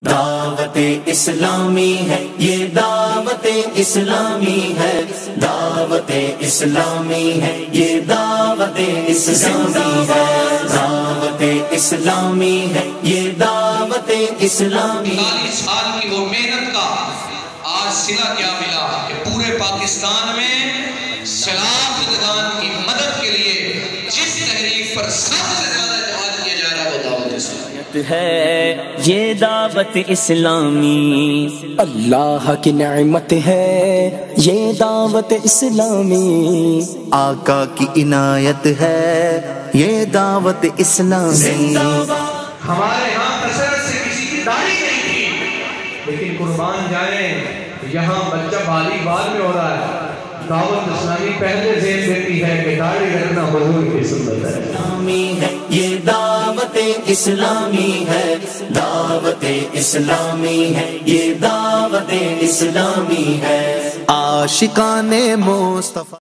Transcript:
دعوت اسلامی ہے یہ دعوت اسلامی ہے، دعوت اسلامی ہے یہ دعوت اسلامی ہے، دعوت اسلامی ہے یہ دعوت اسلامی۔ 40 سال کی وہ محنت کا آج صلہ کیا ملا کہ پورے پاکستان میں سیلاب زدگان کی مدد کے لیے جس تحریک پر سب سے زیادہ اعتماد کیا جا رہا ہے وہ دعوت اسلامی ہے، یہ دعوت اسلامی اللہ کی نعمت ہے یہ دعوت اسلامی، آقا کی عنایت ہے یہ دعوت اسلامی۔ ہمارے ہاں کثرت سے کسی کی داڑھی نہیں تھی، لیکن قربان جائیں یہاں بچہ والی بال میں ہو رہا ہے۔ دعوت اسلامی پہلے ذہن دیتی ہے کہ داڑھی رکھنا حضور کی سنت ہے۔ یہ دعوت اسلامی ہے، دعوت اسلامی ہے یہ دعوت اسلامی ہے۔ عاشقان مصطفیٰ